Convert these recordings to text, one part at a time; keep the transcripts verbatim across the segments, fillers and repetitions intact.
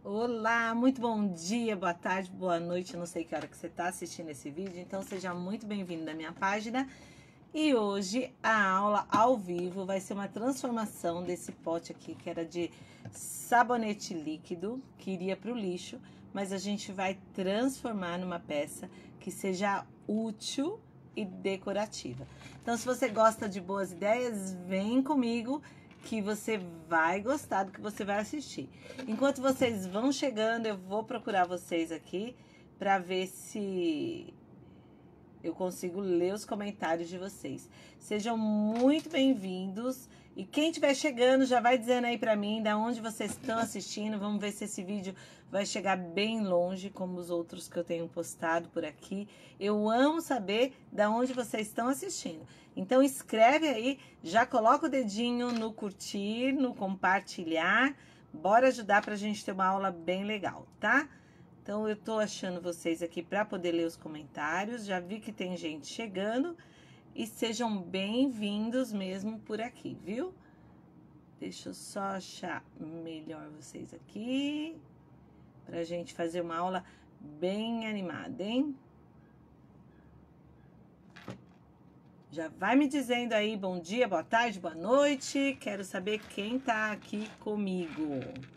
Olá, muito bom dia, boa tarde, boa noite, eu não sei que hora que você está assistindo esse vídeo, então seja muito bem-vindo na minha página. E hoje a aula ao vivo vai ser uma transformação desse pote aqui, que era de sabonete líquido, que iria para o lixo, mas a gente vai transformar numa peça que seja útil e decorativa. Então, se você gosta de boas ideias, vem comigo que você vai gostar do que você vai assistir. Enquanto vocês vão chegando, eu vou procurar vocês aqui para ver se eu consigo ler os comentários de vocês. Sejam muito bem-vindos. E quem estiver chegando, já vai dizendo aí pra mim da onde vocês estão assistindo. Vamos ver se esse vídeo vai chegar bem longe, como os outros que eu tenho postado por aqui. Eu amo saber da onde vocês estão assistindo. Então escreve aí, já coloca o dedinho no curtir, no compartilhar. Bora ajudar pra gente ter uma aula bem legal, tá? Então, eu tô achando vocês aqui para poder ler os comentários. Já vi que tem gente chegando. E sejam bem-vindos mesmo por aqui, viu? Deixa eu só achar melhor vocês aqui. Pra gente fazer uma aula bem animada, hein? Já vai me dizendo aí bom dia, boa tarde, boa noite. Quero saber quem tá aqui comigo.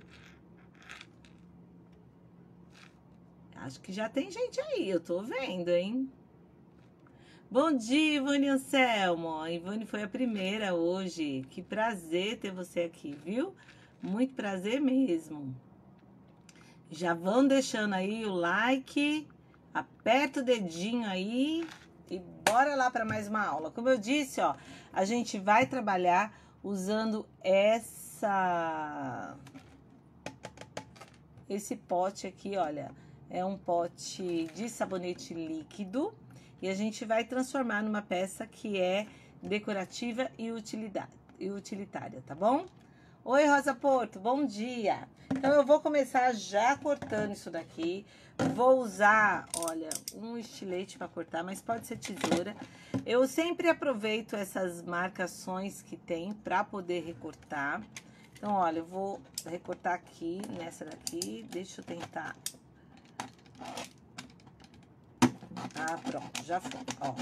Acho que já tem gente aí, eu tô vendo, hein? Bom dia, Ivone Anselmo. A Ivone foi a primeira hoje. Que prazer ter você aqui, viu? Muito prazer mesmo. Já vão deixando aí o like, aperta o dedinho aí e bora lá para mais uma aula. Como eu disse, ó, a gente vai trabalhar usando essa... esse pote aqui, olha... É um pote de sabonete líquido e a gente vai transformar numa peça que é decorativa e utilitária, tá bom? Oi, Rosa Porto, bom dia! Então, eu vou começar já cortando isso daqui. Vou usar, olha, um estilete para cortar, mas pode ser tesoura. Eu sempre aproveito essas marcações que tem para poder recortar. Então, olha, eu vou recortar aqui, nessa daqui. Deixa eu tentar... Ah, pronto, já foi, ó.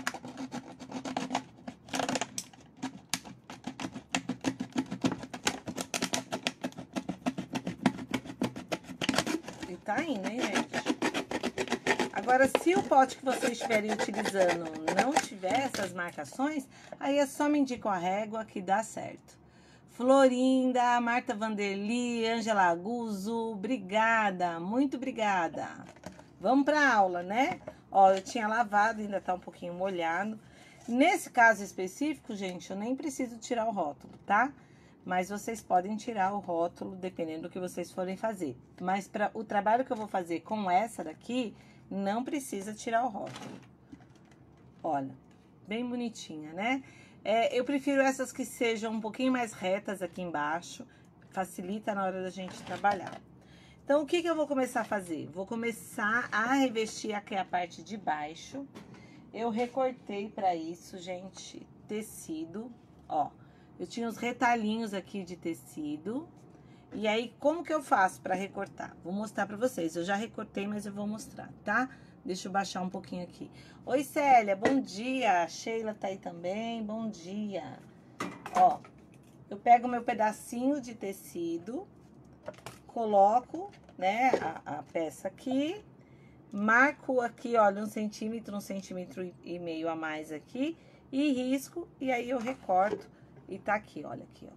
E tá indo, hein, gente? Agora, se o pote que vocês estiverem utilizando não tiver essas marcações, aí é só me indicar a régua que dá certo. Florinda, Marta Vanderli, Ângela Aguzo, obrigada, muito obrigada. Vamos pra aula, né? Ó, eu tinha lavado, ainda tá um pouquinho molhado. Nesse caso específico, gente, eu nem preciso tirar o rótulo, tá? Mas vocês podem tirar o rótulo, dependendo do que vocês forem fazer. Mas para o trabalho que eu vou fazer com essa daqui, não precisa tirar o rótulo. Olha, bem bonitinha, né? É, eu prefiro essas que sejam um pouquinho mais retas aqui embaixo. Facilita na hora da gente trabalhar. Então, o que que eu vou começar a fazer? Vou começar a revestir aqui a parte de baixo. Eu recortei para isso, gente, tecido, ó. Eu tinha os retalhinhos aqui de tecido. E aí, como que eu faço para recortar? Vou mostrar para vocês. Eu já recortei, mas eu vou mostrar, tá? Deixa eu baixar um pouquinho aqui. Oi, Célia, bom dia. A Sheila tá aí também, bom dia. Ó, eu pego meu pedacinho de tecido... Coloco, né, a, a peça aqui, marco aqui, olha, um centímetro, um centímetro e meio a mais aqui, e risco, e aí eu recorto, e tá aqui, olha aqui, ó.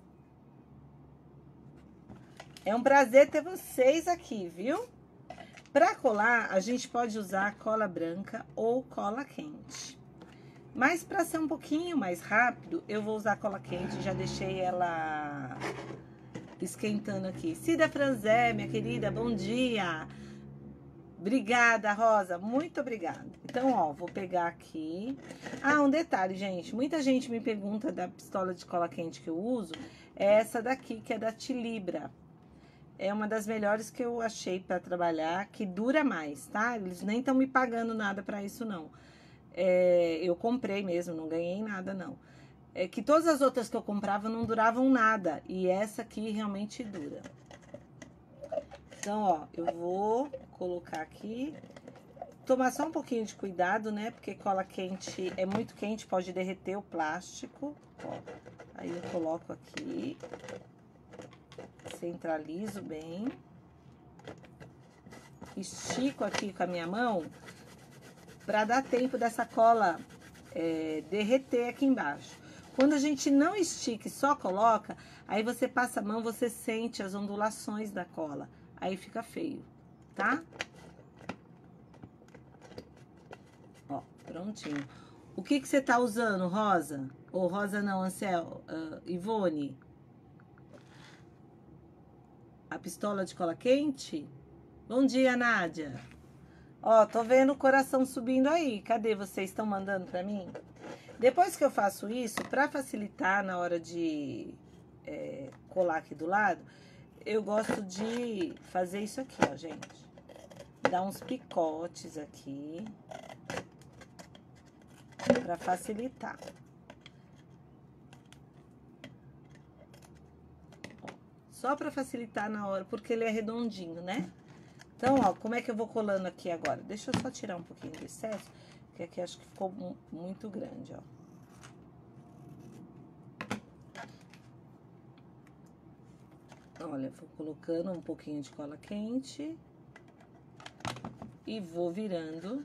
É um prazer ter vocês aqui, viu? Pra colar, a gente pode usar cola branca ou cola quente. Mas pra ser um pouquinho mais rápido, eu vou usar cola quente, já deixei ela... esquentando aqui. Cida Franzé, minha querida, bom dia. Obrigada, Rosa, muito obrigada. Então, ó, vou pegar aqui. Ah, um detalhe, gente. Muita gente me pergunta da pistola de cola quente que eu uso. É essa daqui, que é da Tilibra. É uma das melhores que eu achei para trabalhar, que dura mais, tá? Eles nem estão me pagando nada para isso, não. É, eu comprei mesmo, não ganhei nada, não. É que todas as outras que eu comprava não duravam nada. E essa aqui realmente dura. Então, ó, eu vou colocar aqui. Tomar só um pouquinho de cuidado, né? Porque cola quente é muito quente, pode derreter o plástico. Ó, aí eu coloco aqui. Centralizo bem. Estico aqui com a minha mão para dar tempo dessa cola é, derreter aqui embaixo. Quando a gente não estica e só coloca, aí você passa a mão, você sente as ondulações da cola. Aí fica feio, tá? Ó, prontinho. O que que você tá usando, Rosa? Ou Rosa não, Ansel, uh, Ivone? A pistola de cola quente? Bom dia, Nádia. Ó, tô vendo o coração subindo aí. Cadê vocês? Estão mandando pra mim? Depois que eu faço isso, pra facilitar na hora de é, colar aqui do lado, eu gosto de fazer isso aqui, ó, gente. Dar uns picotes aqui. Pra facilitar. Ó, só pra facilitar na hora, porque ele é redondinho, né? Então, ó, como é que eu vou colando aqui agora? Deixa eu só tirar um pouquinho do excesso, porque aqui acho que ficou muito grande, ó. Olha, vou colocando um pouquinho de cola quente e vou virando.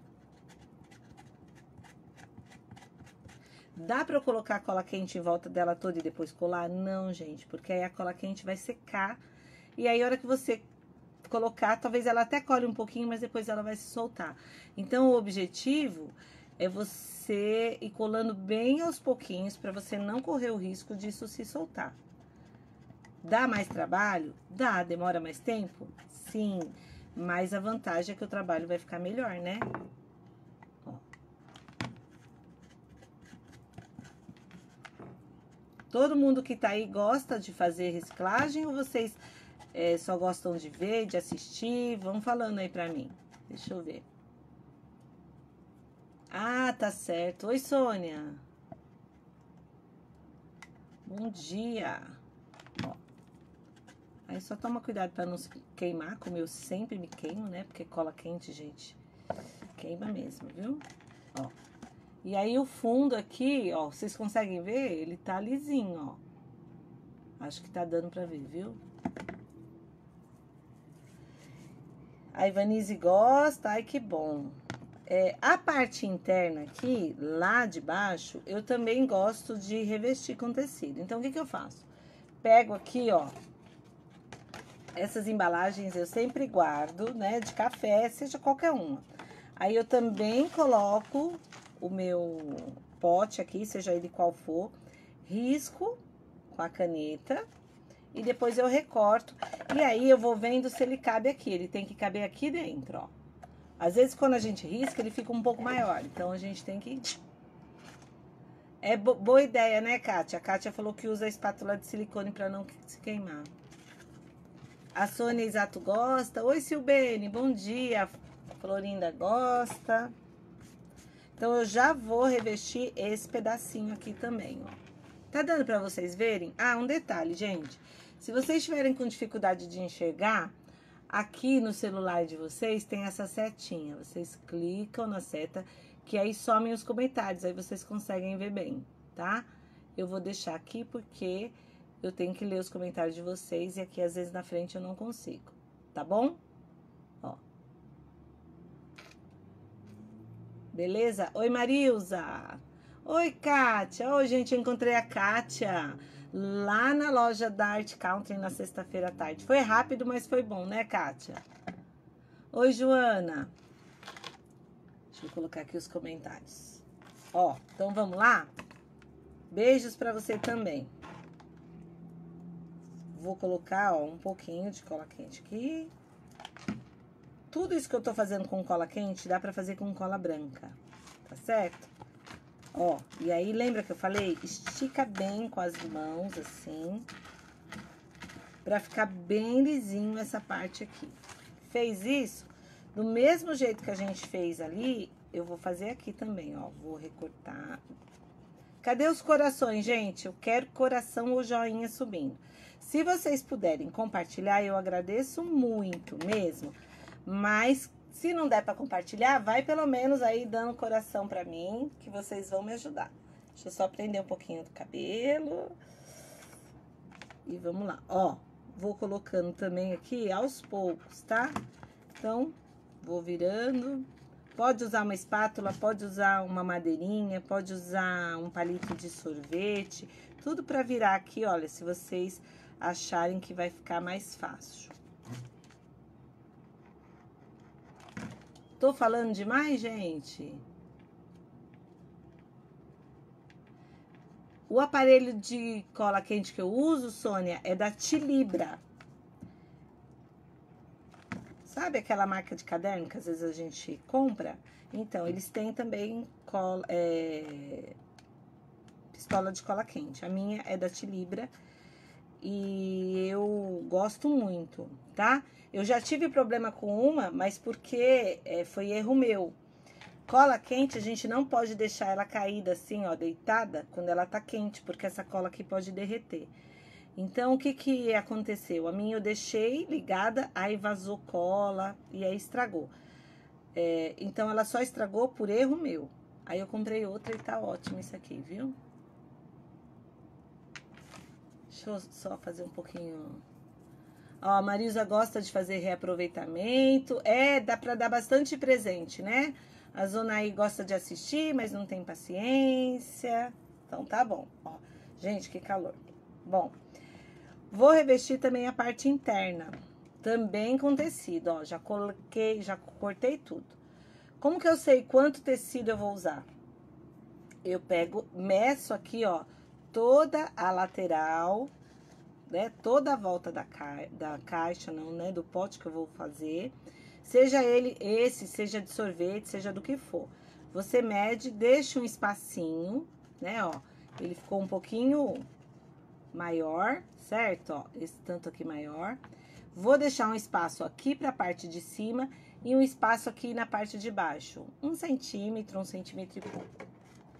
Dá pra eu colocar a cola quente em volta dela toda e depois colar? Não, gente, porque aí a cola quente vai secar e aí a hora que você colocar, talvez ela até colhe um pouquinho, mas depois ela vai se soltar. Então, o objetivo é você ir colando bem aos pouquinhos, para você não correr o risco disso se soltar. Dá mais trabalho? Dá. Demora mais tempo? Sim. Mas a vantagem é que o trabalho vai ficar melhor, né? Ó. Todo mundo que tá aí gosta de fazer reciclagem ou vocês... É, só gostam de ver, de assistir? Vão falando aí pra mim. Deixa eu ver. Ah, tá certo. Oi, Sônia. Bom dia. Ó. Aí só toma cuidado pra não se queimar, como eu sempre me queimo, né? Porque cola quente, gente, queima mesmo, viu? Ó. E aí o fundo aqui, ó, vocês conseguem ver? Ele tá lisinho, ó. Acho que tá dando pra ver, viu? A Ivanise gosta, ai que bom. É, a parte interna aqui, lá de baixo, eu também gosto de revestir com tecido. Então, o que que eu faço? Pego aqui, ó, essas embalagens eu sempre guardo, né, de café, seja qualquer uma. Aí eu também coloco o meu pote aqui, seja ele qual for, risco com a caneta. E depois eu recorto. E aí eu vou vendo se ele cabe aqui. Ele tem que caber aqui dentro, ó. Às vezes quando a gente risca, ele fica um pouco maior. Então a gente tem que... É bo boa ideia, né, Kátia? A Kátia falou que usa a espátula de silicone pra não se queimar. A Sônia Exato gosta. Oi, Silbene, bom dia. A Florinda gosta. Então eu já vou revestir esse pedacinho aqui também, ó. Tá dando pra vocês verem? Ah, um detalhe, gente. Se vocês estiverem com dificuldade de enxergar, aqui no celular de vocês tem essa setinha. Vocês clicam na seta, que aí somem os comentários, aí vocês conseguem ver bem, tá? Eu vou deixar aqui porque eu tenho que ler os comentários de vocês e aqui às vezes na frente eu não consigo, tá bom? Ó. Beleza? Oi, Marilza! Oi, Kátia! Oi, gente, eu encontrei a Kátia lá na loja da Art Country na sexta-feira à tarde. Foi rápido, mas foi bom, né, Kátia? Oi, Joana. Deixa eu colocar aqui os comentários. Ó, então vamos lá? Beijos pra você também. Vou colocar, ó, um pouquinho de cola quente aqui. Tudo isso que eu tô fazendo com cola quente, dá pra fazer com cola branca, tá certo? Ó, e aí, lembra que eu falei? Estica bem com as mãos, assim, pra ficar bem lisinho essa parte aqui. Fez isso? Do mesmo jeito que a gente fez ali, eu vou fazer aqui também, ó. Vou recortar. Cadê os corações, gente? Eu quero coração ou joinha subindo. Se vocês puderem compartilhar, eu agradeço muito mesmo. Mas se não der para compartilhar, vai pelo menos aí dando coração para mim, que vocês vão me ajudar. Deixa eu só prender um pouquinho do cabelo. E vamos lá. Ó, vou colocando também aqui aos poucos, tá? Então, vou virando. Pode usar uma espátula, pode usar uma madeirinha, pode usar um palito de sorvete. Tudo para virar aqui, olha, se vocês acharem que vai ficar mais fácil. Tô falando demais, gente? O aparelho de cola quente que eu uso, Sônia, é da Tilibra. Sabe aquela marca de caderno que às vezes a gente compra? Então, eles têm também cola, é, pistola de cola quente. A minha é da Tilibra e eu gosto muito, tá? Eu já tive problema com uma, mas porque é, foi erro meu. Cola quente, a gente não pode deixar ela caída assim, ó, deitada, quando ela tá quente, porque essa cola aqui pode derreter. Então, o que que aconteceu? A minha eu deixei ligada, aí vazou cola e aí estragou. É, então, ela só estragou por erro meu. Aí eu comprei outra e tá ótimo isso aqui, viu? Deixa eu só fazer um pouquinho... Ó, a Marisa gosta de fazer reaproveitamento. É, dá pra dar bastante presente, né? A Zonaí gosta de assistir, mas não tem paciência. Então, tá bom. Ó, gente, que calor. Bom, vou revestir também a parte interna. Também com tecido, ó. Já coloquei, já cortei tudo. Como que eu sei quanto tecido eu vou usar? Eu pego, meço aqui, ó, toda a lateral... Né, toda a volta da, ca... da caixa, não, né, do pote que eu vou fazer, seja ele esse, seja de sorvete, seja do que for. Você mede, deixa um espacinho, né, ó, ele ficou um pouquinho maior, certo? Ó, esse tanto aqui maior. Vou deixar um espaço aqui pra parte de cima e um espaço aqui na parte de baixo, um centímetro, um centímetro e pouco.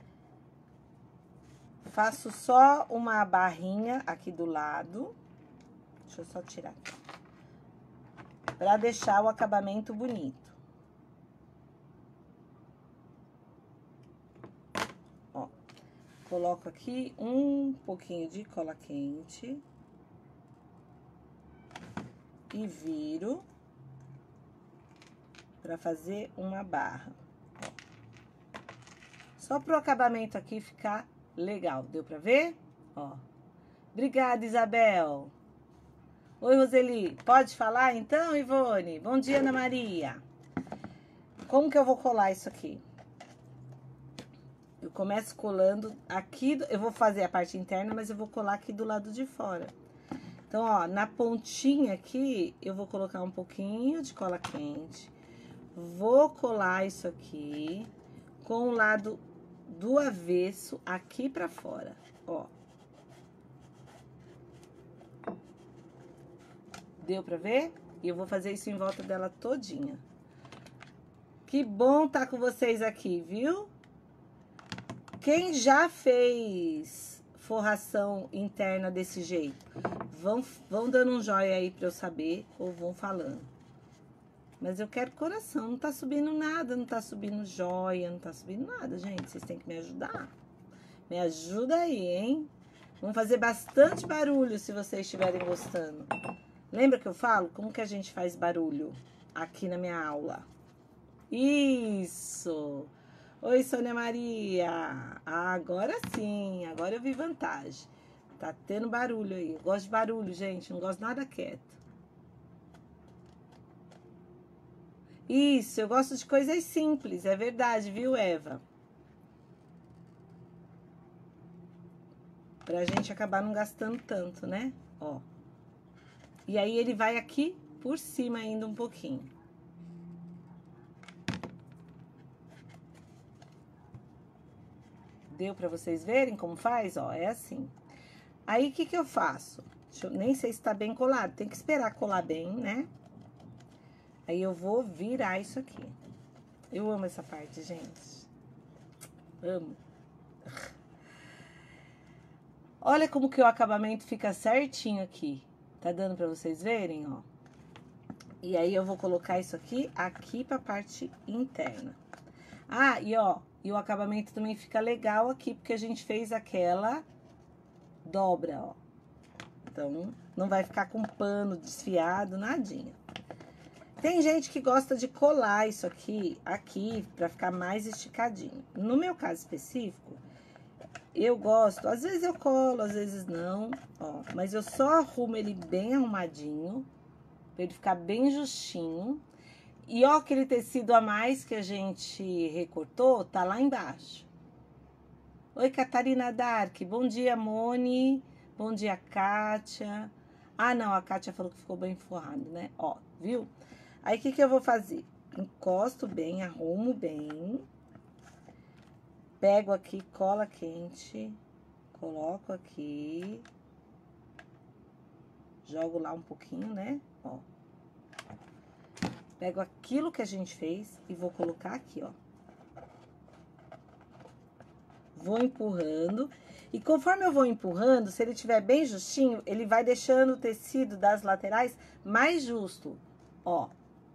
Faço só uma barrinha aqui do lado. Deixa eu só tirar aqui. Pra deixar o acabamento bonito. Ó. Coloco aqui um pouquinho de cola quente. E viro. Pra fazer uma barra. Ó. Só pro acabamento aqui ficar... legal, deu pra ver? Ó. Obrigada, Isabel. Oi, Roseli. Pode falar então, Ivone? Bom dia, Ana Maria. Como que eu vou colar isso aqui? Eu começo colando aqui, eu vou fazer a parte interna, mas eu vou colar aqui do lado de fora. Então, ó, na pontinha aqui, eu vou colocar um pouquinho de cola quente. Vou colar isso aqui com o lado do avesso aqui pra fora, ó. Deu pra ver? E eu vou fazer isso em volta dela todinha. Que bom tá com vocês aqui, viu? Quem já fez forração interna desse jeito? Vão, vão dando um joinha aí pra eu saber, ou vão falando. Mas eu quero coração, não tá subindo nada, não tá subindo joia, não tá subindo nada, gente. Vocês têm que me ajudar. Me ajuda aí, hein? Vamos fazer bastante barulho se vocês estiverem gostando. Lembra que eu falo como que a gente faz barulho aqui na minha aula? Isso! Oi, Sônia Maria! Ah, agora sim, agora eu vi vantagem. Tá tendo barulho aí. Eu gosto de barulho, gente, não gosto nada quieto. Isso, eu gosto de coisas simples, é verdade, viu, Eva? Pra gente acabar não gastando tanto, né? Ó. E aí, ele vai aqui por cima ainda um pouquinho. Deu pra vocês verem como faz? Ó, é assim. Aí, o que que eu faço? Deixa eu, nem sei se tá bem colado, tem que esperar colar bem, né? Aí, eu vou virar isso aqui. Eu amo essa parte, gente. Amo. Olha como que o acabamento fica certinho aqui. Tá dando pra vocês verem, ó. E aí, eu vou colocar isso aqui, aqui pra parte interna. Ah, e ó, e o acabamento também fica legal aqui, porque a gente fez aquela dobra, ó. Então, não vai ficar com pano desfiado, nadinha. Tem gente que gosta de colar isso aqui, aqui, pra ficar mais esticadinho. No meu caso específico, eu gosto, às vezes eu colo, às vezes não, ó. Mas eu só arrumo ele bem arrumadinho, pra ele ficar bem justinho. E ó, aquele tecido a mais que a gente recortou, tá lá embaixo. Oi, Catarina Dark. Bom dia, Moni. Bom dia, Kátia. Ah, não, a Kátia falou que ficou bem forrado, né? Ó, viu? Aí, o que que eu vou fazer? Encosto bem, arrumo bem. Pego aqui, cola quente. Coloco aqui. Jogo lá um pouquinho, né? Ó. Pego aquilo que a gente fez e vou colocar aqui, ó. Vou empurrando. E conforme eu vou empurrando, se ele estiver bem justinho, ele vai deixando o tecido das laterais mais justo, ó.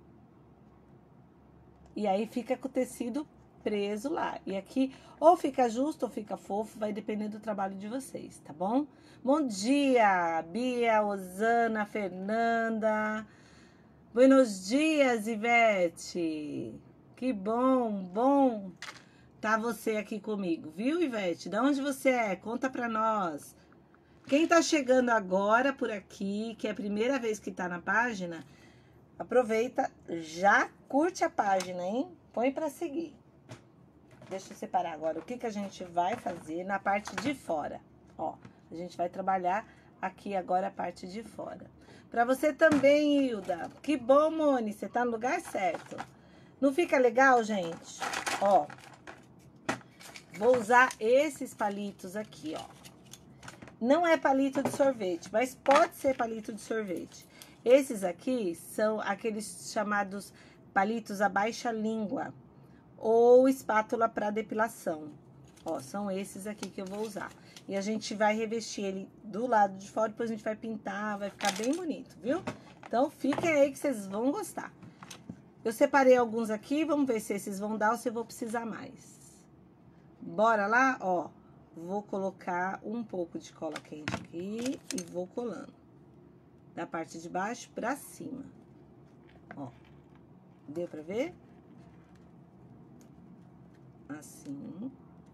E aí, fica com o tecido preso lá. E aqui, ou fica justo ou fica fofo, vai depender do trabalho de vocês, tá bom? Bom dia, Bia, Osana, Fernanda. Buenos dias, Ivete. Que bom, bom tá você aqui comigo, viu, Ivete? De onde você é? Conta pra nós. Quem tá chegando agora por aqui, que é a primeira vez que tá na página, aproveita, já curte a página, hein? Põe pra seguir. Deixa eu separar agora o que que a gente vai fazer na parte de fora. Ó, a gente vai trabalhar aqui agora a parte de fora. Pra você também, Hilda. Que bom, Moni, você tá no lugar certo. Não fica legal, gente? Ó, vou usar esses palitos aqui, ó. Não é palito de sorvete, mas pode ser palito de sorvete. Esses aqui são aqueles chamados palitos a baixa língua ou espátula para depilação. Ó, são esses aqui que eu vou usar. E a gente vai revestir ele do lado de fora, depois a gente vai pintar, vai ficar bem bonito, viu? Então, fiquem aí que vocês vão gostar. Eu separei alguns aqui, vamos ver se esses vão dar ou se eu vou precisar mais. Bora lá, ó. Vou colocar um pouco de cola quente aqui e vou colando. Da parte de baixo pra cima. Ó. Deu pra ver? Assim.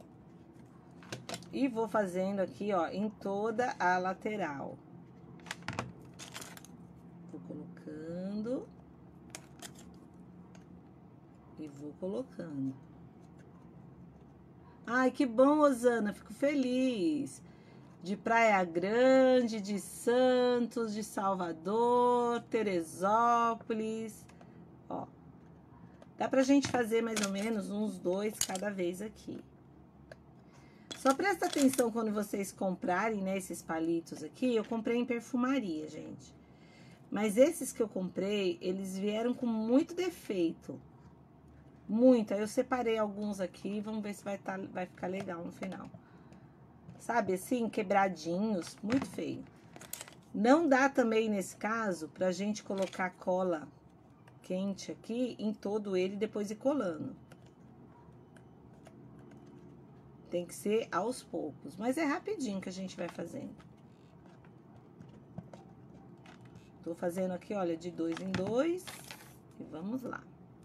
E vou fazendo aqui, ó, em toda a lateral. Vou colocando. E vou colocando. Ai, que bom, Osana, fico feliz. De Praia Grande, de Santos, de Salvador, Teresópolis. Ó, dá pra gente fazer mais ou menos uns dois cada vez aqui. Só presta atenção quando vocês comprarem, né, esses palitos aqui. Eu comprei em perfumaria, gente. Mas esses que eu comprei, eles vieram com muito defeito. Muito. Aí eu separei alguns aqui, vamos ver se vai, tá, vai ficar legal no final. Sabe, assim, quebradinhos, muito feio. Não dá também, nesse caso, pra gente colocar cola quente aqui em todo ele e depois ir colando. Tem que ser aos poucos, mas é rapidinho que a gente vai fazendo. Tô fazendo aqui, olha, de dois em dois e vamos lá.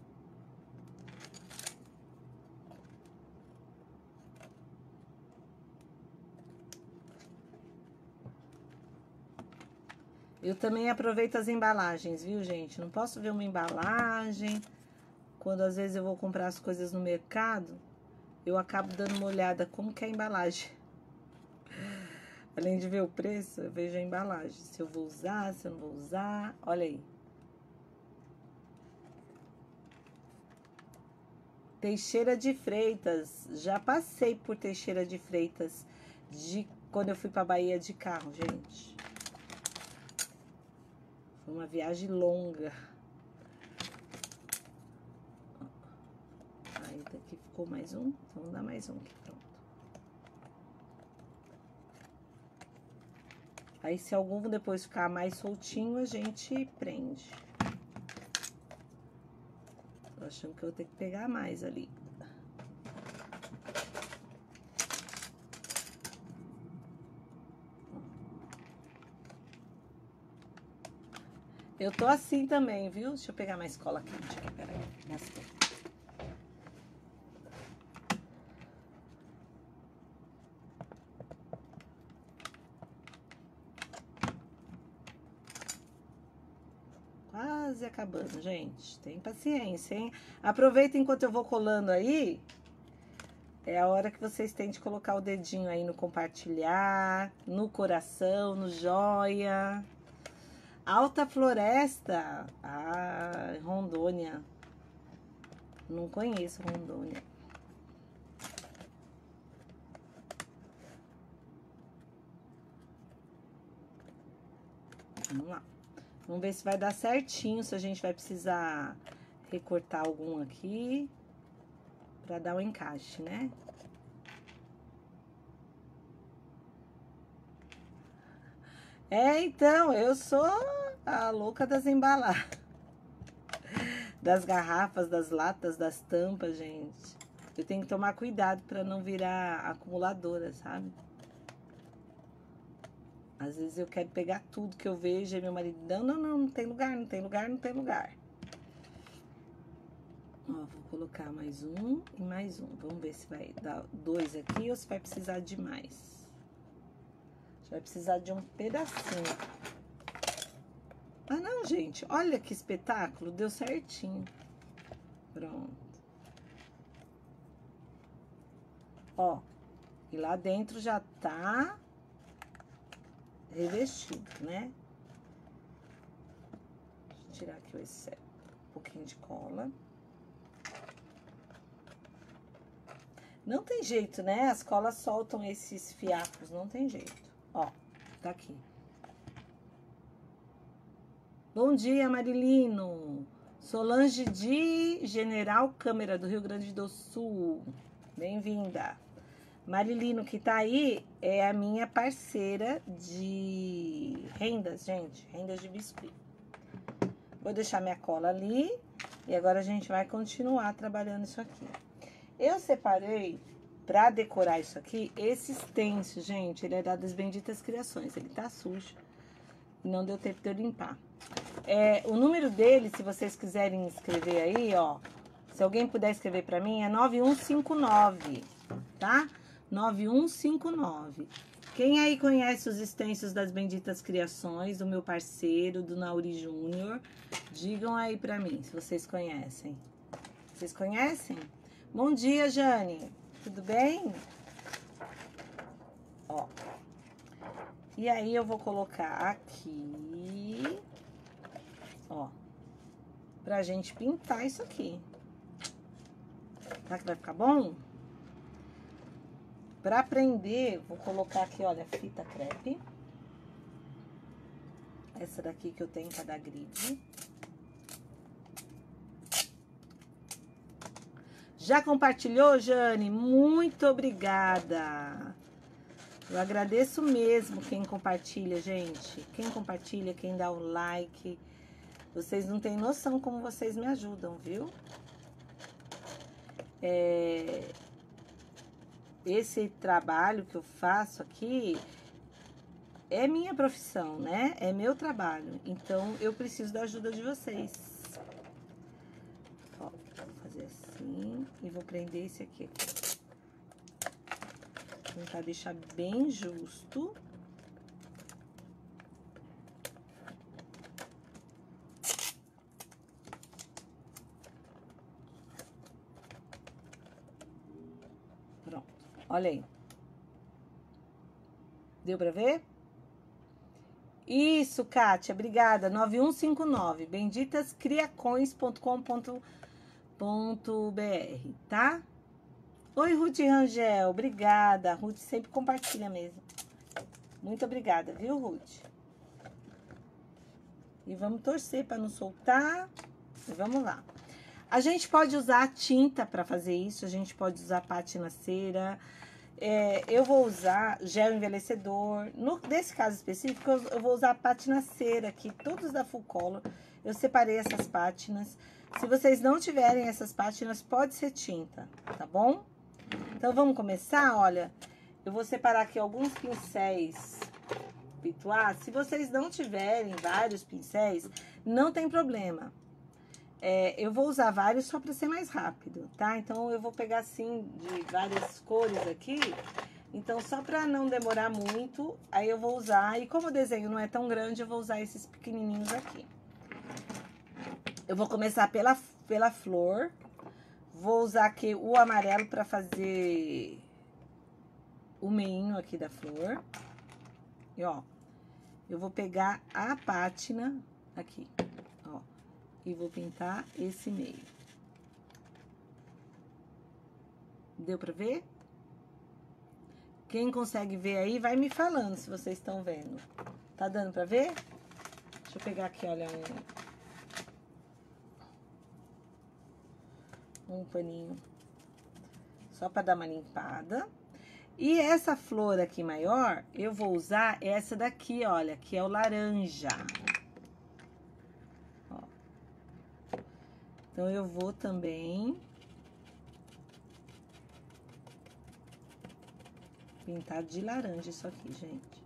Eu também aproveito as embalagens, viu, gente? Não posso ver uma embalagem. Quando às vezes eu vou comprar as coisas no mercado, eu acabo dando uma olhada como que é a embalagem. Além de ver o preço, eu vejo a embalagem. Se eu vou usar, se eu não vou usar. Olha aí. Teixeira de Freitas. Já passei por Teixeira de Freitas de quando eu fui pra Bahia de carro, gente. Foi uma viagem longa. Aí daqui ficou mais um. Então, vamos dar mais um aqui, pronto. Aí, se algum depois ficar mais soltinho, a gente prende. Tô achando que eu vou ter que pegar mais ali. Eu tô assim também, viu? Deixa eu pegar mais cola quente aqui, peraí. Gastei. Quase acabando, gente. Tem paciência, hein? Aproveita enquanto eu vou colando aí. É a hora que vocês têm de colocar o dedinho aí no compartilhar, no coração, no joia. Alta Floresta. Ah, Rondônia. Não conheço Rondônia. Vamos lá. Vamos ver se vai dar certinho, se a gente vai precisar recortar algum aqui pra dar o encaixe, né? É, então, eu sou a louca das embalagens. Das garrafas, das latas, das tampas, gente. Eu tenho que tomar cuidado pra não virar acumuladora, sabe? Às vezes eu quero pegar tudo que eu vejo e meu marido, não, não, não, não tem lugar, não tem lugar, não tem lugar. Ó, vou colocar mais um e mais um. Vamos ver se vai dar dois aqui ou se vai precisar de mais. Vai precisar de um pedacinho. Ah, não, gente, olha que espetáculo, deu certinho. Pronto. Ó, e lá dentro já tá revestido, né? Deixa eu tirar aqui o excesso, um pouquinho de cola. Não tem jeito, né? As colas soltam esses fiapos, não tem jeito. Ó, tá aqui. Bom dia, Marilino. Solange de General Câmara, do Rio Grande do Sul. Bem-vinda. Marilino, que tá aí, é a minha parceira de rendas, gente. Rendas de biscuit. Vou deixar minha cola ali. E agora a gente vai continuar trabalhando isso aqui. Eu separei, pra decorar isso aqui, esse stencil, gente. Ele é da das Benditas Criações. Ele tá sujo. E não deu tempo de eu limpar. É, o número dele, se vocês quiserem escrever aí, ó. Se alguém puder escrever pra mim, é nove um cinco nove, tá? nove um cinco nove. Quem aí conhece os stencils das Benditas Criações, do meu parceiro, do Nauri Júnior, digam aí pra mim, se vocês conhecem. Vocês conhecem? Bom dia, Jane. Tudo bem? Ó. E aí, eu vou colocar aqui, ó, pra gente pintar isso aqui. Será que vai ficar bom? Pra prender, vou colocar aqui, olha, fita crepe. Essa daqui que eu tenho pra dar grid. Já compartilhou, Jane? Muito obrigada. Eu agradeço mesmo quem compartilha, gente. Quem compartilha, quem dá o like. Vocês não têm noção como vocês me ajudam, viu? É... Esse trabalho que eu faço aqui é minha profissão, né? É meu trabalho. Então, eu preciso da ajuda de vocês. Ó, vou fazer assim e vou prender esse aqui. Vou tentar deixar bem justo. Pronto. Olha aí. Deu pra ver? Isso, Kátia, obrigada. nove um cinco nove, benditas criacões ponto com ponto br, tá? Oi, Ruth Rangel, obrigada. A Ruth sempre compartilha mesmo. Muito obrigada, viu, Ruth? E vamos torcer para não soltar. E vamos lá. A gente pode usar tinta para fazer isso, a gente pode usar pátina cera. É, eu vou usar gel envelhecedor. No, nesse caso específico, eu, eu vou usar a pátina cera aqui, todos da Full Color. Eu separei essas pátinas. Se vocês não tiverem essas pátinas, pode ser tinta, tá bom? Então, vamos começar, olha. Eu vou separar aqui alguns pincéis pituá. Se vocês não tiverem vários pincéis, não tem problema. É, eu vou usar vários só para ser mais rápido, tá? Então, eu vou pegar, assim, de várias cores aqui. Então, só para não demorar muito, aí eu vou usar... E como o desenho não é tão grande, eu vou usar esses pequenininhos aqui. Eu vou começar pela, pela flor. Vou usar aqui o amarelo para fazer o meinho aqui da flor. E, ó, eu vou pegar a pátina aqui, ó. E vou pintar esse meio. Deu pra ver? Quem consegue ver aí, vai me falando se vocês estão vendo. Tá dando pra ver? Deixa eu pegar aqui, olha, um, um paninho. Só pra dar uma limpada. E essa flor aqui maior, eu vou usar essa daqui, olha, que é o laranja. Então, eu vou também pintar de laranja isso aqui, gente.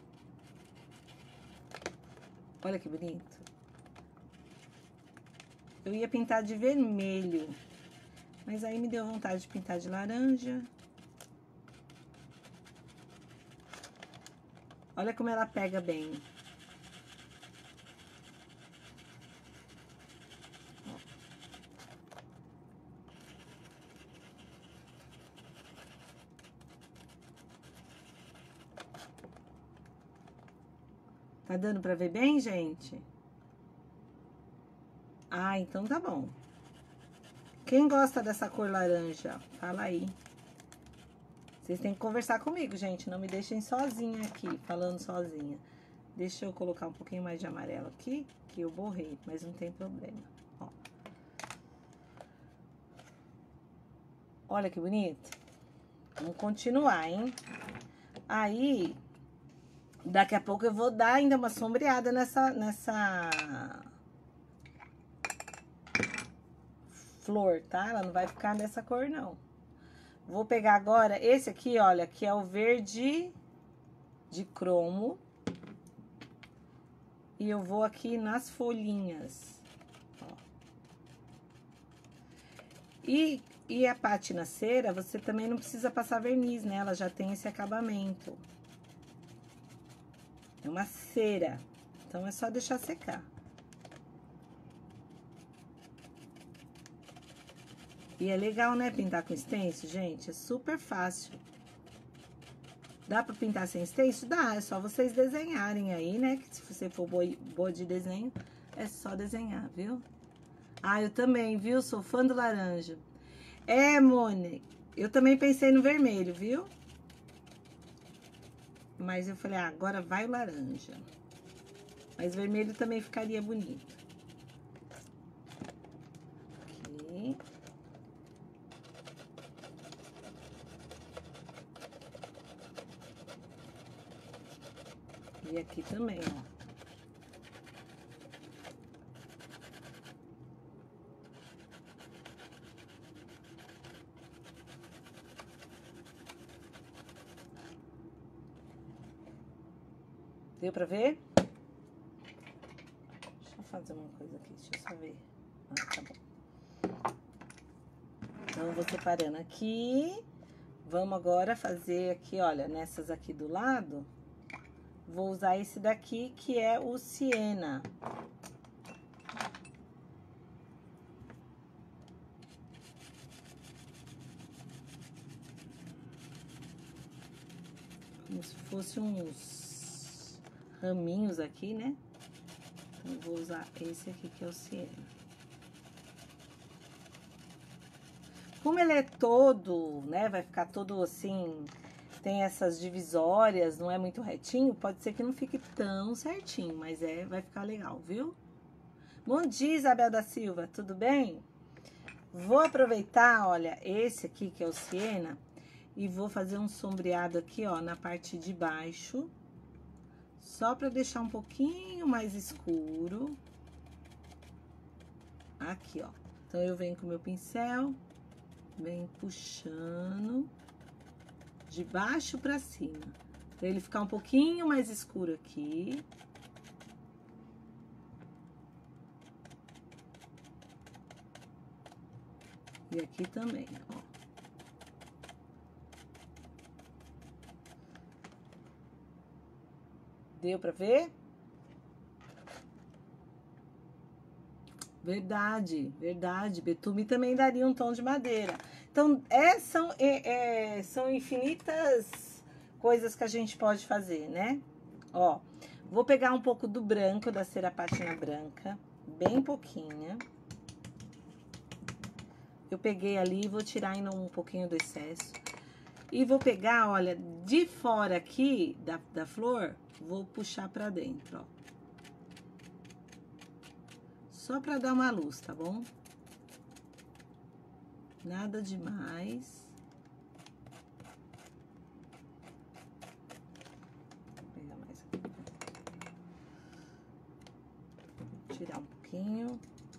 Olha que bonito. Eu ia pintar de vermelho, mas aí me deu vontade de pintar de laranja. Olha como ela pega bem. Tá dando pra ver bem, gente? Ah, então tá bom. Quem gosta dessa cor laranja, fala aí. Vocês têm que conversar comigo, gente. Não me deixem sozinha aqui, falando sozinha. Deixa eu colocar um pouquinho mais de amarelo aqui, que eu borrei, mas não tem problema. Ó. Olha que bonito. Vamos continuar, hein? Aí... Daqui a pouco eu vou dar ainda uma sombreada nessa, nessa flor, tá? Ela não vai ficar dessa cor, não. Vou pegar agora esse aqui, olha, que é o verde de cromo. E eu vou aqui nas folhinhas. Ó. E, e a pátina cera, você também não precisa passar verniz, né? Ela já tem esse acabamento. É uma cera, então é só deixar secar. E é legal, né, pintar com stencil, gente? É super fácil. Dá pra pintar sem stencil? Dá, é só vocês desenharem aí, né? Que se você for boa de desenho, é só desenhar, viu? Ah, eu também, viu? Sou fã do laranja. É, Mônica, eu também pensei no vermelho, viu? Mas eu falei, ah, agora vai o laranja. Mas vermelho também ficaria bonito. Aqui. E aqui também, ó. Deu pra ver? Deixa eu fazer uma coisa aqui, deixa eu só ver. Ah, tá bom. Então, eu vou separando aqui. Vamos agora fazer aqui, olha, nessas aqui do lado. Vou usar esse daqui, que é o siena. Como se fosse uns raminhos aqui, né? Então, eu vou usar esse aqui, que é o siena. Como ele é todo, né, vai ficar todo assim, tem essas divisórias, não é muito retinho, pode ser que não fique tão certinho, mas é, vai ficar legal, viu? Bom dia, Isabel da Silva, tudo bem? Vou aproveitar, olha, esse aqui, que é o siena, E vou fazer um sombreado aqui, ó, na parte de baixo. Só pra deixar um pouquinho mais escuro. Aqui, ó. Então, eu venho com o meu pincel, venho puxando de baixo pra cima. Pra ele ficar um pouquinho mais escuro aqui. E aqui também, ó. Deu pra ver? Verdade, verdade. Betume também daria um tom de madeira. Então, é, são, é, é, são infinitas coisas que a gente pode fazer, né? Ó, vou pegar um pouco do branco, da cera pátina branca, bem pouquinha. Eu peguei ali, vou tirar ainda um pouquinho do excesso. E vou pegar, olha, de fora aqui da, da flor, vou puxar pra dentro, ó. Só pra dar uma luz, tá bom? Nada demais. Vou pegar mais aqui. Vou tirar um pouquinho.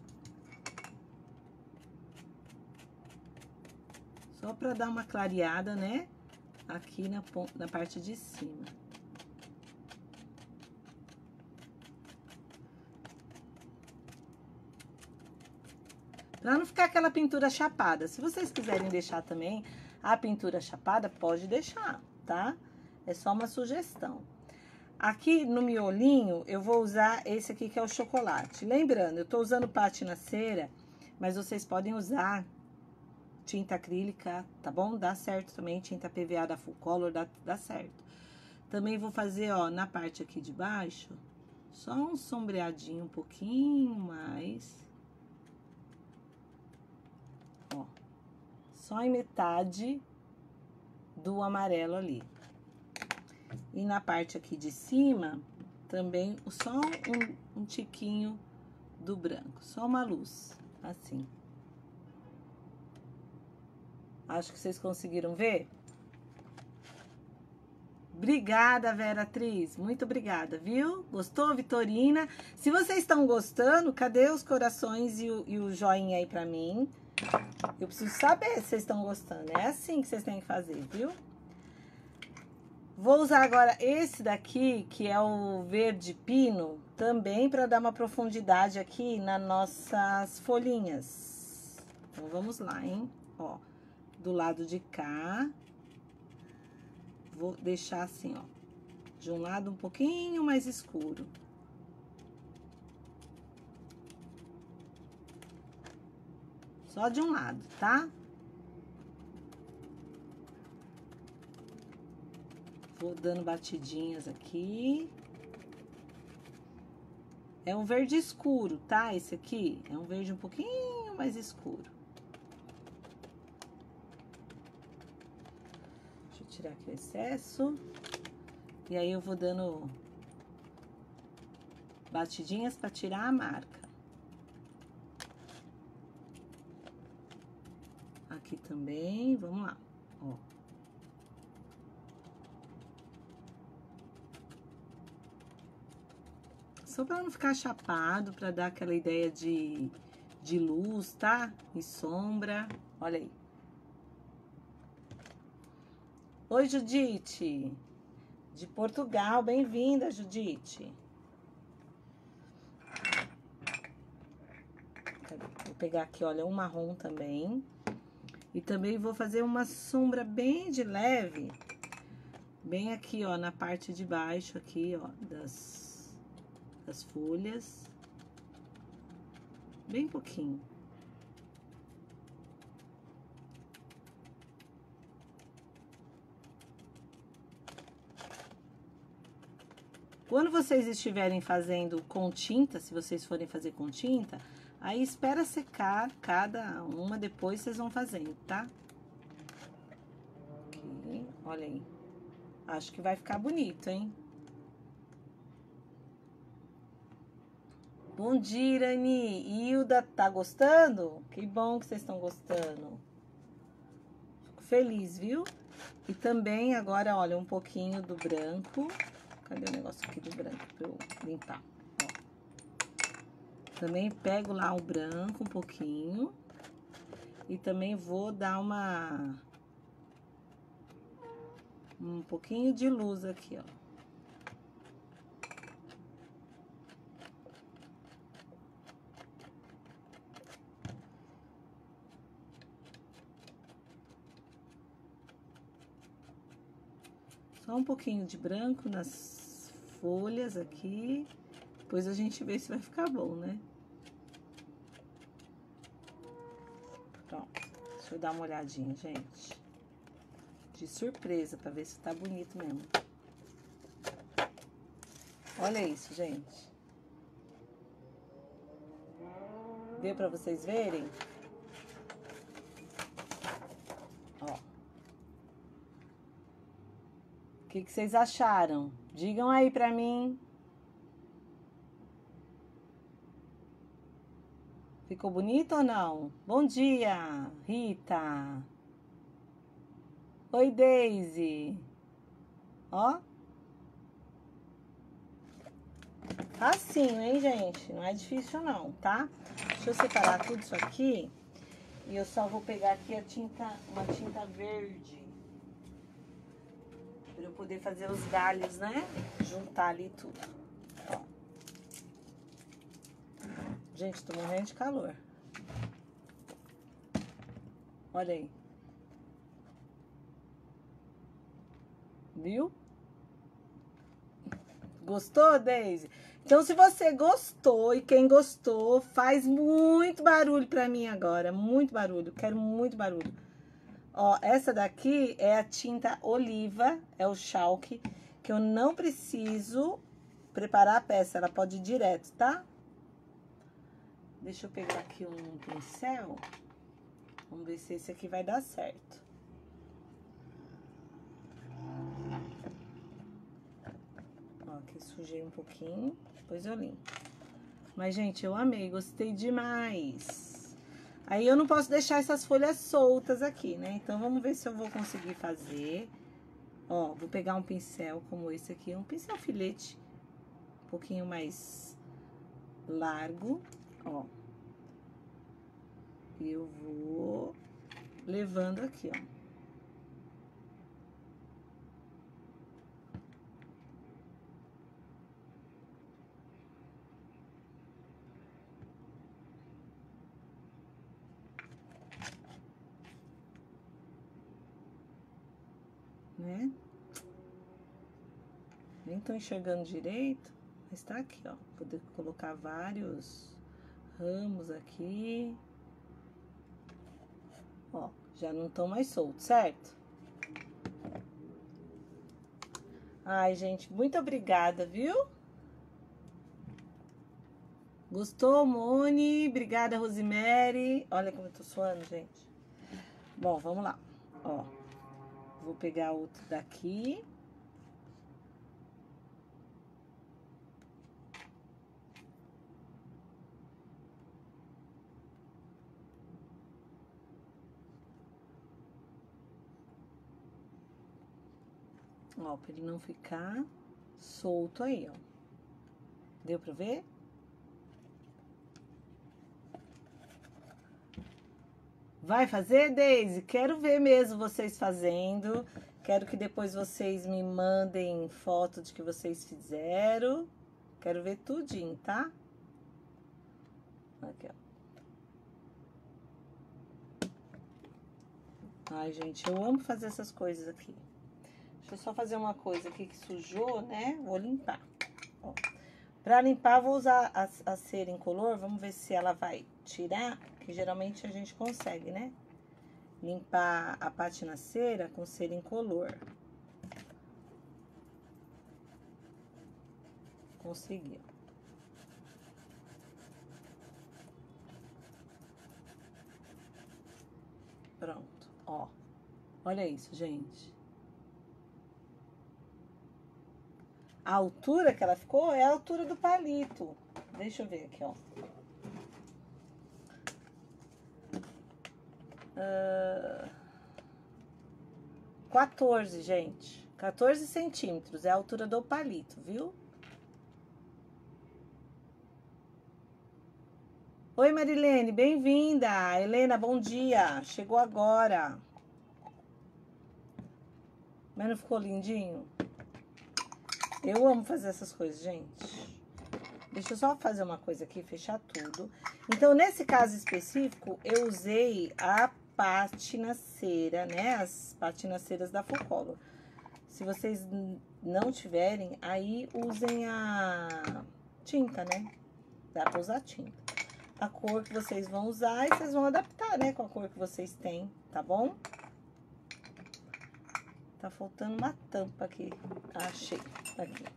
Só pra dar uma clareada, né? Aqui na, na parte de cima. Pra não ficar aquela pintura chapada. Se vocês quiserem deixar também a pintura chapada, pode deixar, tá? É só uma sugestão. Aqui no miolinho, eu vou usar esse aqui que é o chocolate. Lembrando, eu tô usando pátina cera, mas vocês podem usar tinta acrílica, tá bom? Dá certo também, tinta P V A da Full Color, dá, dá certo. Também vou fazer, ó, na parte aqui de baixo, só um sombreadinho um pouquinho mais. Ó, só em metade do amarelo ali. E na parte aqui de cima, também só um, um tiquinho do branco, só uma luz, assim. Acho que vocês conseguiram ver. Obrigada, Vera Atriz. Muito obrigada, viu? Gostou, Vitorina? Se vocês estão gostando, cadê os corações e o, e o joinha aí pra mim? Eu preciso saber se vocês estão gostando. É assim que vocês têm que fazer, viu? Vou usar agora esse daqui, que é o verde pino, também para dar uma profundidade aqui nas nossas folhinhas. Então, vamos lá, hein? Ó, do lado de cá, vou deixar assim, ó, de um lado um pouquinho mais escuro. Só de um lado, tá? Vou dando batidinhas aqui. É um verde escuro, tá? Esse aqui é um verde um pouquinho mais escuro. Deixa eu tirar aqui o excesso. E aí, eu vou dando batidinhas pra tirar a marca. Aqui também, vamos lá, ó. Só pra não ficar chapado, pra dar aquela ideia de, de luz, tá? E sombra, olha aí. Oi, Judite, de Portugal, bem-vinda, Judite. Vou pegar aqui, olha, um marrom também. E também vou fazer uma sombra bem de leve, bem aqui, ó, na parte de baixo aqui, ó, das, das folhas. Bem pouquinho. Quando vocês estiverem fazendo com tinta, se vocês forem fazer com tinta, aí espera secar cada uma, depois vocês vão fazendo, tá? Aqui, olha aí. Acho que vai ficar bonito, hein? Bom dia, Irani. Hilda, tá gostando? Que bom que vocês estão gostando. Fico feliz, viu? E também agora, olha, um pouquinho do branco. Cadê o negócio aqui do branco pra eu limpar? Ó. Também pego lá o branco um pouquinho. E também vou dar uma... um pouquinho de luz aqui, ó. Só um pouquinho de branco nas folhas aqui. Depois a gente vê se vai ficar bom, né? Pronto. Deixa eu dar uma olhadinha, gente. De surpresa, pra ver se tá bonito mesmo. Olha isso, gente. Deu pra vocês verem? Ó. O que que vocês acharam? Digam aí pra mim. Ficou bonito ou não? Bom dia, Rita. Oi, Daisy. Ó. Facinho, hein, gente? Não é difícil não, tá? Deixa eu separar tudo isso aqui. E eu só vou pegar aqui a tinta, uma tinta verde. Pra eu poder fazer os galhos, né? Juntar ali tudo. Ó. Gente, tô morrendo de calor. Olha aí. Viu? Gostou, Daisy? Então, se você gostou e quem gostou, faz muito barulho pra mim agora. Muito barulho. Quero muito barulho. Ó, essa daqui é a tinta oliva, é o chalk, que eu não preciso preparar a peça, ela pode ir direto, tá? Deixa eu pegar aqui um pincel. Vamos ver se esse aqui vai dar certo. Ó, aqui sujei um pouquinho, depois eu limpo. Mas, gente, eu amei, gostei demais. Aí eu não posso deixar essas folhas soltas aqui, né? Então, vamos ver se eu vou conseguir fazer. Ó, vou pegar um pincel como esse aqui, um pincel filete, um pouquinho mais largo, ó. E eu vou levando aqui, ó. Né? Nem tô enxergando direito, mas tá aqui, ó. Poder colocar vários ramos aqui. Ó, já não estão mais soltos, certo? Ai, gente, muito obrigada, viu? Gostou, Moni? Obrigada, Rosemary. Olha como eu tô suando, gente. Bom, vamos lá. Ó, vou pegar outro daqui. Ó, pra ele não ficar solto aí, ó. Deu pra ver? Vai fazer, Daisy? Quero ver mesmo vocês fazendo. Quero que depois vocês me mandem foto de que vocês fizeram. Quero ver tudinho, tá? Aqui, ó. Ai, gente, eu amo fazer essas coisas aqui. Deixa eu só fazer uma coisa aqui que sujou, né? Vou limpar. Ó. Pra limpar, vou usar a, a cera incolor. Vamos ver se ela vai tirar, que geralmente a gente consegue, né? Limpar a pátina cera com cera incolor. Consegui, ó. Pronto, ó. Olha isso, gente. A altura que ela ficou é a altura do palito. Deixa eu ver aqui, ó. Uh, quatorze, gente. quatorze centímetros, é a altura do palito, viu? Oi, Marilene, bem-vinda. Helena, bom dia. Chegou agora. Mas não ficou lindinho? Eu amo fazer essas coisas, gente. Deixa eu só fazer uma coisa aqui, fechar tudo. Então, nesse caso específico, eu usei a patinaceira, né? As patinaceiras da Folcolor. Se vocês não tiverem, aí usem a tinta, né? Dá pra usar tinta. A cor que vocês vão usar e vocês vão adaptar, né? Com a cor que vocês têm, tá bom? Tá faltando uma tampa aqui. Achei. Aqui.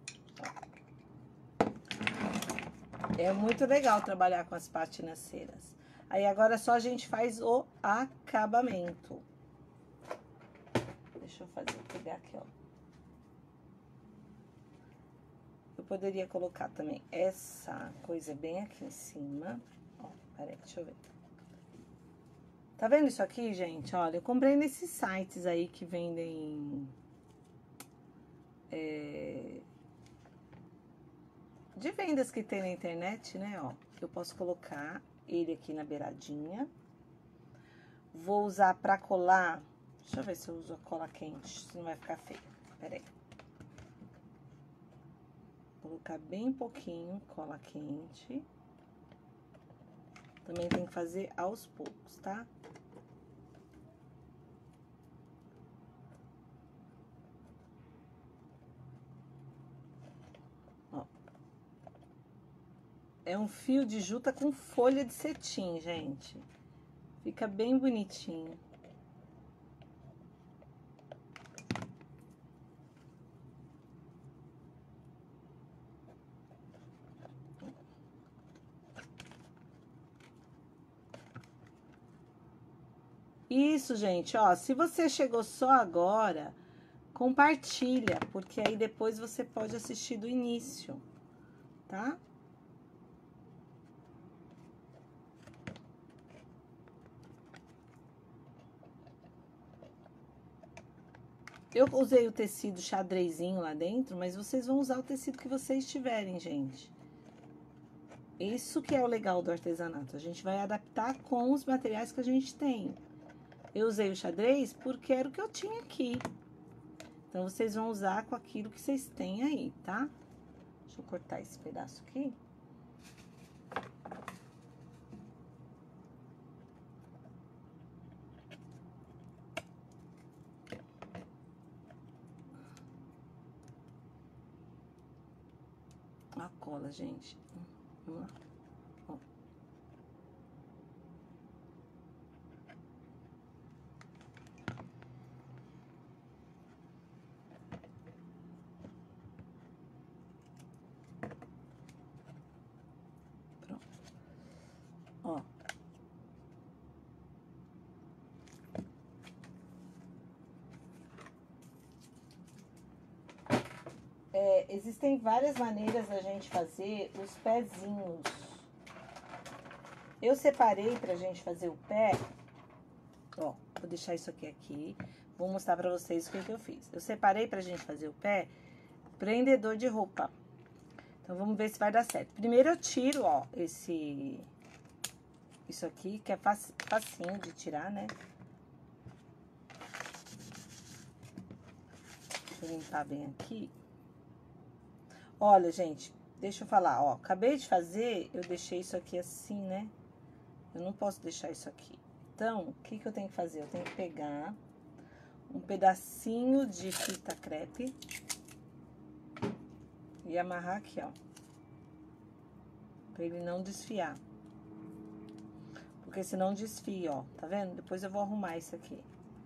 É muito legal trabalhar com as patinaceiras. Aí agora só a gente faz o acabamento. Deixa eu fazer, pegar aqui, ó. Eu poderia colocar também essa coisa bem aqui em cima. Ó, peraí, deixa eu ver. Tá vendo isso aqui, gente? Olha, eu comprei nesses sites aí que vendem... É, de vendas que tem na internet, né, ó. Eu posso colocar ele aqui na beiradinha. Vou usar pra colar... Deixa eu ver se eu uso a cola quente, se não vai ficar feio. Peraí. Vou colocar bem pouquinho cola quente. Também tem que fazer aos poucos, tá? Ó. É um fio de juta com folha de cetim, gente. Fica bem bonitinho. Isso, gente, ó, se você chegou só agora, compartilha, porque aí depois você pode assistir do início, tá? Eu usei o tecido xadrezinho lá dentro, mas vocês vão usar o tecido que vocês tiverem, gente. Isso que é o legal do artesanato, a gente vai adaptar com os materiais que a gente tem. Eu usei o xadrez porque era o que eu tinha aqui. Então, vocês vão usar com aquilo que vocês têm aí, tá? Deixa eu cortar esse pedaço aqui. A cola, gente. Vamos lá. Ó. Pronto. Ó. É, existem várias maneiras da gente fazer os pezinhos. Eu separei pra gente fazer o pé. Ó, vou deixar isso aqui aqui. Vou mostrar pra vocês o que, que eu fiz. Eu separei pra gente fazer o pé prendedor de roupa. Então, vamos ver se vai dar certo. Primeiro eu tiro, ó, esse... Isso aqui, que é facinho de tirar, né? Deixa eu limpar bem aqui. Olha, gente, deixa eu falar, ó. Acabei de fazer, eu deixei isso aqui assim, né? Eu não posso deixar isso aqui. Então, o que que eu tenho que fazer? Eu tenho que pegar um pedacinho de fita crepe e amarrar aqui, ó. Pra ele não desfiar. Porque senão desfia, ó. Tá vendo? Depois eu vou arrumar isso aqui.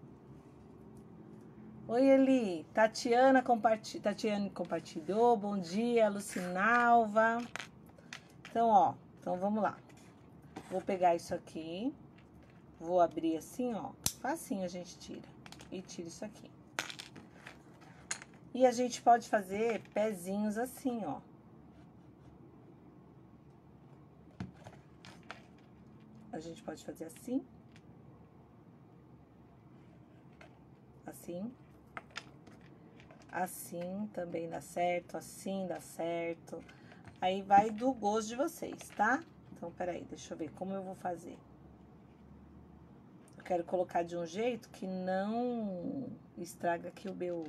Oi, Eli. Tatiana, compartilha, Tatiana compartilhou. Bom dia, Lucinalva. Então, ó. Então, vamos lá. Vou pegar isso aqui. Vou abrir assim, ó. Facinho a gente tira. E tira isso aqui. E a gente pode fazer pezinhos assim, ó. A gente pode fazer assim. Assim. assim. Assim também dá certo, assim dá certo. Aí vai do gosto de vocês, tá? Então, peraí, deixa eu ver como eu vou fazer. Eu quero colocar de um jeito que não estraga aqui o meu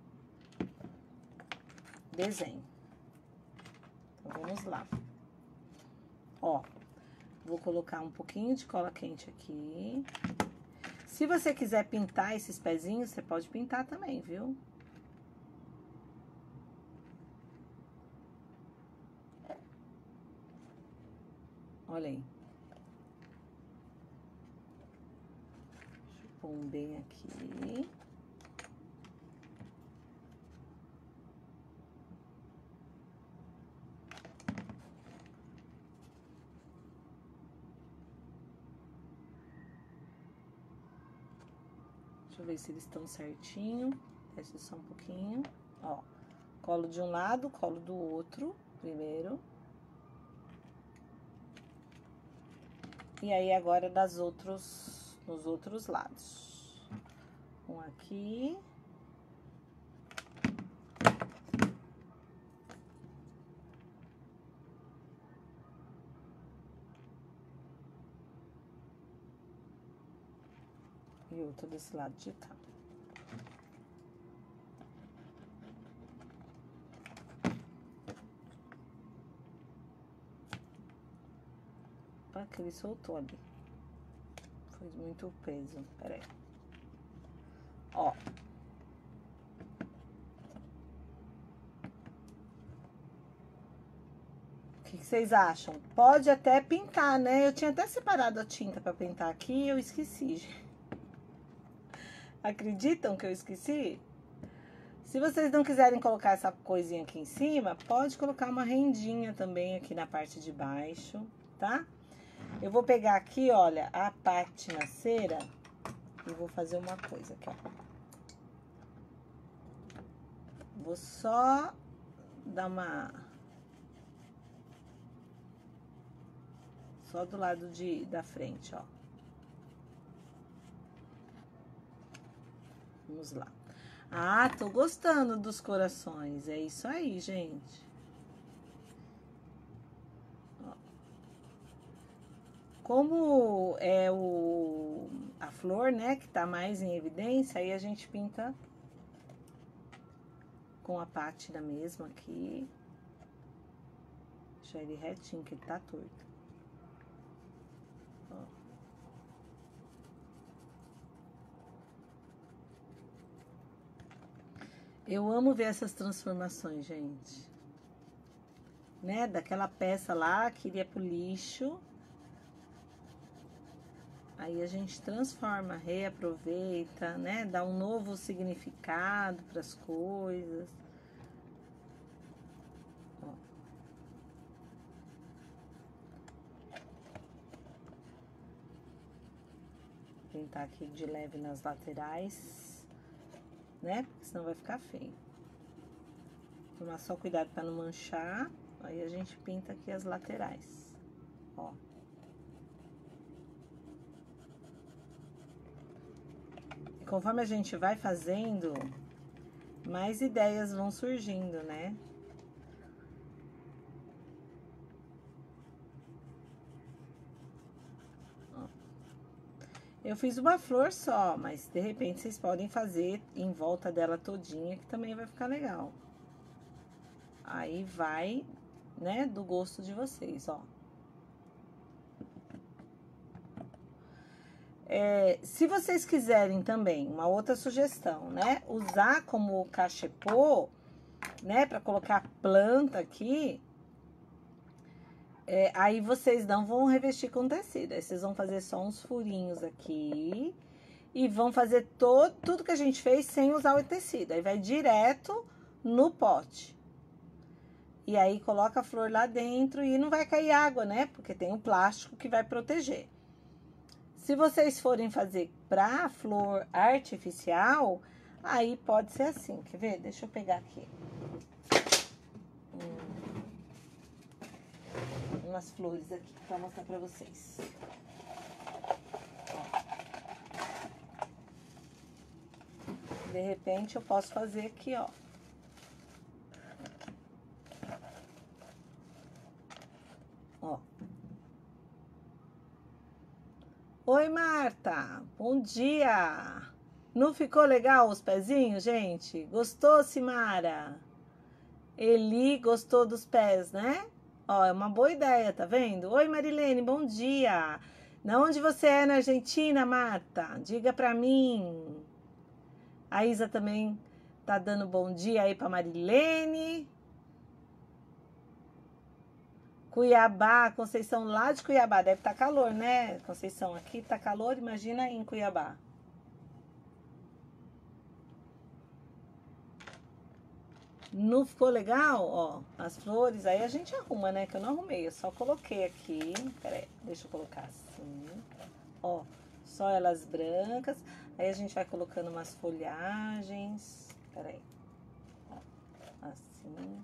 desenho. Então, vamos lá. Ó, vou colocar um pouquinho de cola quente aqui. Se você quiser pintar esses pezinhos, você pode pintar também, viu? Olha aí. Deixa eu pôr um bem aqui. Deixa eu ver se eles estão certinho. Deixa só um pouquinho. Ó, colo de um lado, colo do outro, primeiro. E aí, agora, das outros, nos outros lados. Um aqui. E outro desse lado de cá. Opa, que ele soltou ali. Foi muito peso. Pera aí. Ó. O que, que vocês acham? Pode até pintar, né? Eu tinha até separado a tinta pra pintar aqui e eu esqueci, gente. Acreditam que eu esqueci? Se vocês não quiserem colocar essa coisinha aqui em cima, pode colocar uma rendinha também aqui na parte de baixo, tá? Eu vou pegar aqui, olha, a pátina cera e vou fazer uma coisa aqui, ó. Vou só dar uma... Só do lado de, da frente, ó. Vamos lá. Ah, tô gostando dos corações. É isso aí, gente. Ó. Como é o, a flor, né, que tá mais em evidência, aí a gente pinta com a pátina mesmo aqui. Deixa ele retinho, que ele tá torto. Ó. Eu amo ver essas transformações, gente. Né? Daquela peça lá que iria pro lixo. Aí a gente transforma, reaproveita, né? Dá um novo significado para as coisas. Ó. Pintar aqui de leve nas laterais, né? Porque senão vai ficar feio. Tomar só cuidado para não manchar. Aí a gente pinta aqui as laterais, ó. E conforme a gente vai fazendo, mais ideias vão surgindo, né? Ó. Eu fiz uma flor só, mas de repente vocês podem fazer em volta dela todinha, que também vai ficar legal. Aí vai, né, do gosto de vocês, ó. É, se vocês quiserem também, uma outra sugestão, né, usar como cachepô, né, pra colocar planta aqui, é, aí vocês não vão revestir com tecido, aí vocês vão fazer só uns furinhos aqui e vão fazer todo, tudo que a gente fez sem usar o tecido, aí vai direto no pote. E aí, coloca a flor lá dentro e não vai cair água, né? Porque tem o plástico que vai proteger. Se vocês forem fazer pra flor artificial, aí pode ser assim. Quer ver? Deixa eu pegar aqui. Hum, umas flores aqui pra mostrar pra vocês. Ó. De repente, eu posso fazer aqui, ó. Ó. Oi, Marta. Bom dia. Não ficou legal os pezinhos, gente? Gostou, Simara? Eli gostou dos pés, né? Ó, é uma boa ideia, tá vendo? Oi, Marilene, bom dia. Na onde você é na Argentina, Marta? Diga pra mim. A Isa também tá dando bom dia aí pra Marilene. Cuiabá, Conceição lá de Cuiabá. Deve estar calor, né, Conceição? Aqui tá calor, imagina aí em Cuiabá. Não ficou legal? Ó, as flores, aí a gente arruma, né? Que eu não arrumei, eu só coloquei aqui. Pera aí, deixa eu colocar assim. Ó, só elas brancas. Aí a gente vai colocando umas folhagens. Pera aí. Ó, assim.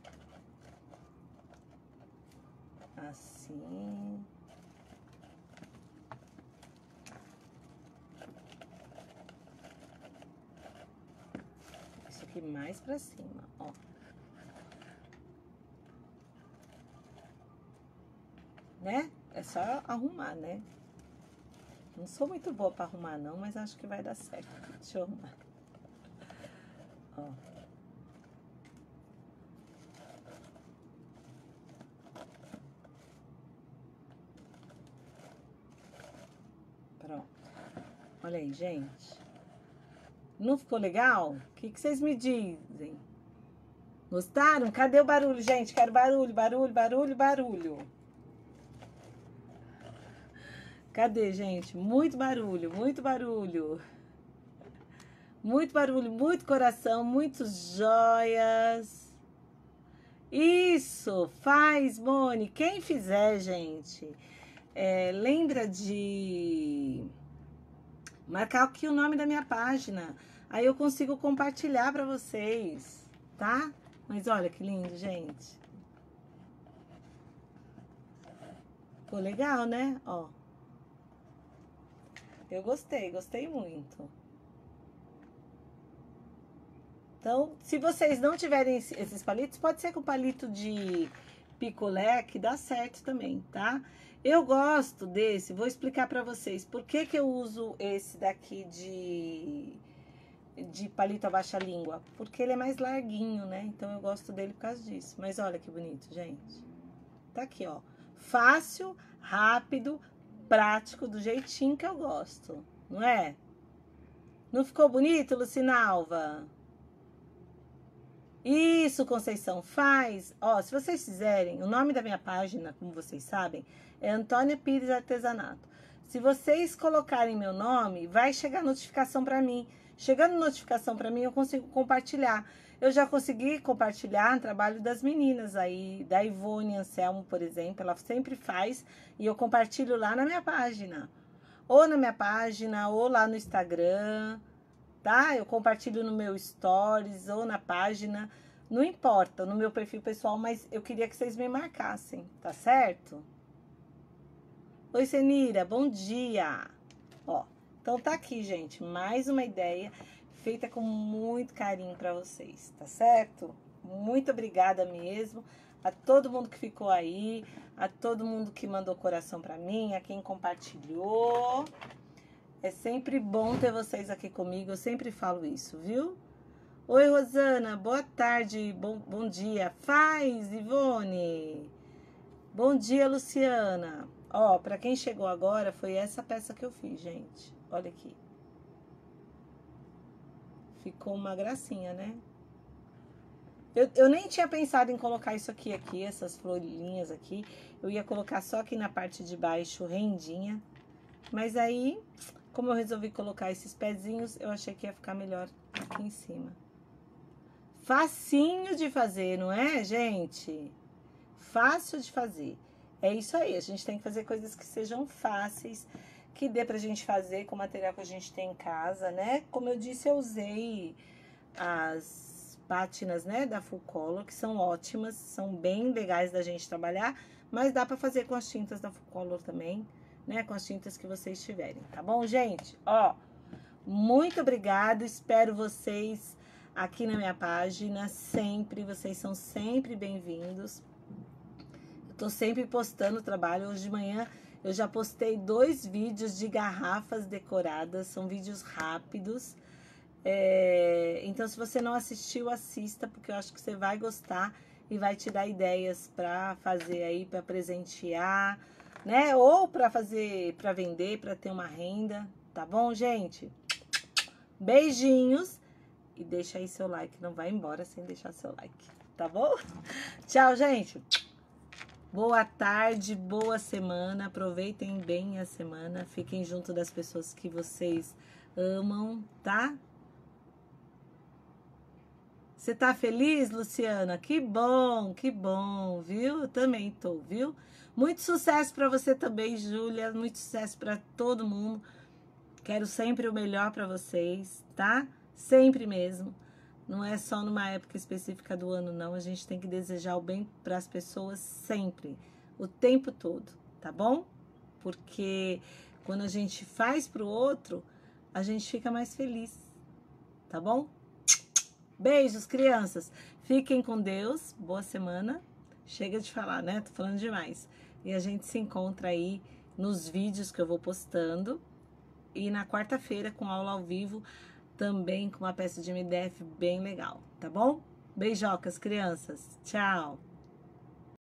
Assim. Isso aqui mais pra cima, ó. Né? É só arrumar, né? Não sou muito boa pra arrumar, não, mas acho que vai dar certo. Deixa eu arrumar. Ó. Pronto. Olha aí, gente. Não ficou legal? O que, que vocês me dizem? Gostaram? Cadê o barulho, gente? Quero barulho, barulho, barulho, barulho. Cadê, gente? Muito barulho, muito barulho. Muito barulho, muito coração, muitos joias. Isso, faz, Mone. Quem fizer, gente, é, lembra de marcar aqui o nome da minha página. Aí eu consigo compartilhar para vocês, tá? Mas olha que lindo, gente. Ficou legal, né? Ó. Eu gostei, gostei muito. Então, se vocês não tiverem esses palitos, pode ser com o palito de picolé, que dá certo também, tá? Eu gosto desse, vou explicar pra vocês por que que eu uso esse daqui de, de palito abaixa-língua. Porque ele é mais larguinho, né? Então, eu gosto dele por causa disso. Mas olha que bonito, gente. Tá aqui, ó. Fácil, rápido, prático, do jeitinho que eu gosto, não é? Não ficou bonito, Lucinalva? Isso, Conceição, faz. Ó, se vocês fizerem, o nome da minha página, como vocês sabem, é Antônia Pires Artesanato. Se vocês colocarem meu nome, vai chegar notificação para mim. Chegando notificação para mim, eu consigo compartilhar. Eu já consegui compartilhar o trabalho das meninas aí, da Ivone Anselmo, por exemplo, ela sempre faz e eu compartilho lá na minha página. Ou na minha página, ou lá no Instagram, tá? Eu compartilho no meu stories ou na página, não importa, no meu perfil pessoal, mas eu queria que vocês me marcassem, tá certo? Oi, Senira, bom dia! Ó, então tá aqui, gente, mais uma ideia feita com muito carinho pra vocês, tá certo? Muito obrigada mesmo a todo mundo que ficou aí, a todo mundo que mandou coração pra mim, a quem compartilhou. É sempre bom ter vocês aqui comigo, eu sempre falo isso, viu? Oi, Rosana, boa tarde, bom, bom dia. Faz, Ivone. Bom dia, Luciana. Ó, pra quem chegou agora, foi essa peça que eu fiz, gente. Olha aqui. Ficou uma gracinha, né? Eu, eu nem tinha pensado em colocar isso aqui, aqui, essas florinhas aqui. Eu ia colocar só aqui na parte de baixo, rendinha. Mas aí, como eu resolvi colocar esses pezinhos, eu achei que ia ficar melhor aqui em cima. Facinho de fazer, não é, gente? Fácil de fazer. É isso aí, a gente tem que fazer coisas que sejam fáceis, que dê pra gente fazer com o material que a gente tem em casa, né? Como eu disse, eu usei as pátinas, né, da Full Color, que são ótimas, são bem legais da gente trabalhar, mas dá pra fazer com as tintas da Full Color também, né, com as tintas que vocês tiverem, tá bom, gente? Ó, Muito obrigada, espero vocês aqui na minha página, sempre, vocês são sempre bem-vindos. Eu tô sempre postando trabalho, hoje de manhã eu já postei dois vídeos de garrafas decoradas, são vídeos rápidos. É, então, se você não assistiu, assista, porque eu acho que você vai gostar e vai te dar ideias para fazer aí, para presentear, né? Ou para fazer, para vender, para ter uma renda, tá bom, gente? Beijinhos e deixa aí seu like, não vai embora sem deixar seu like, tá bom? Tchau, gente. Boa tarde, boa semana, aproveitem bem a semana, fiquem junto das pessoas que vocês amam, tá? Você tá feliz, Luciana? Que bom, que bom, viu? Eu também tô, viu? Muito sucesso para você também, Júlia, muito sucesso para todo mundo. Quero sempre o melhor para vocês, tá? Sempre mesmo. Não é só numa época específica do ano, não. A gente tem que desejar o bem para as pessoas sempre, o tempo todo, tá bom? Porque quando a gente faz pro outro, a gente fica mais feliz, tá bom? Beijos, crianças. Fiquem com Deus. Boa semana. Chega de falar, né? Tô falando demais. E a gente se encontra aí nos vídeos que eu vou postando. E na quarta-feira com aula ao vivo, também com uma peça de M D F bem legal, tá bom? Beijocas, crianças. Tchau.